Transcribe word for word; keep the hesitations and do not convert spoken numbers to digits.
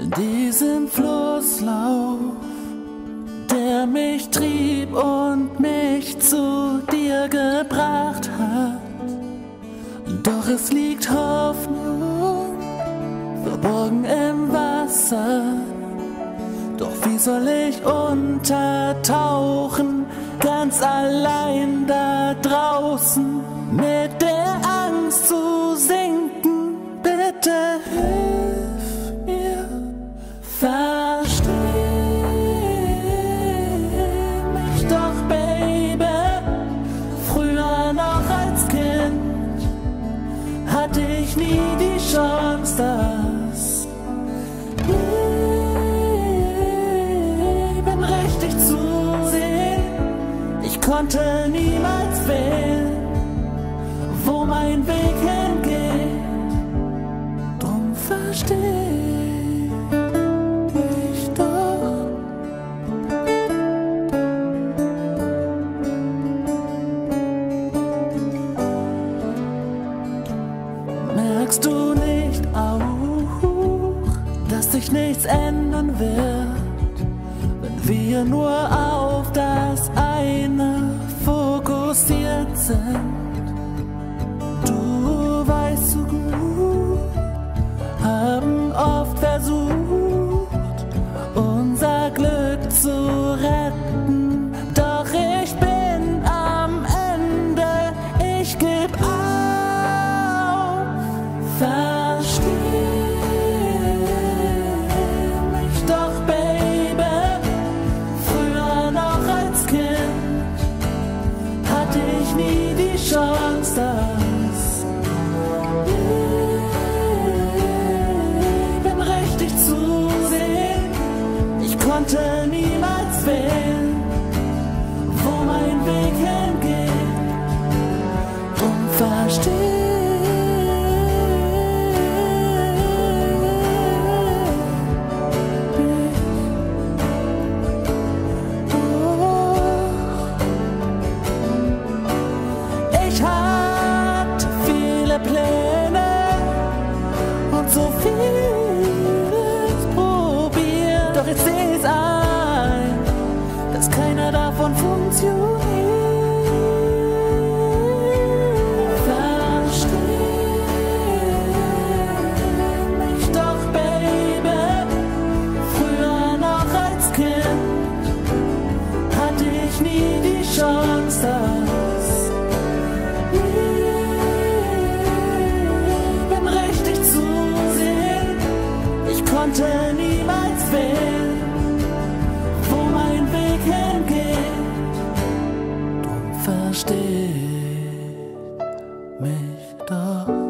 diesen Flusslauf, der mich trieb und mich zu dir gebracht hat. Doch es liegt Hoffnung verborgen im Wasser. Doch wie soll ich untertauchen, ganz allein da draußen, mit der Angst zu sinken? Bitte hilf mir, versteh mich doch, Baby. Früher noch als Kind hatte ich nie die Chance, das Leben richtig zu sehen. Ich konnte niemals wählen, wo mein Weg hingeht. Drum versteh mich doch. Merkst du nicht auch, dass sich nichts ändern wird, wenn wir nur auf das eine fokussiert sind? Du weißt so gut, haben oft versucht, unser Glück zu retten. Doch ich bin am Ende, ich geb auf. Versteh mich doch, Baby. Früher noch als Kind hatte ich nie die Chance, das Leben richtig zu sehen. Ich konnte niemals wählen, wo mein Weg hingeht. Drum versteh Pläne und so vieles probiert. Doch jetzt seh ich's ein, dass keiner davon funktioniert. Versteh mich doch, Baby. Früher noch als Kind hatte ich nie die Chance, das konnte niemals wählen, wo mein Weg hingeht. Drum versteh mich doch.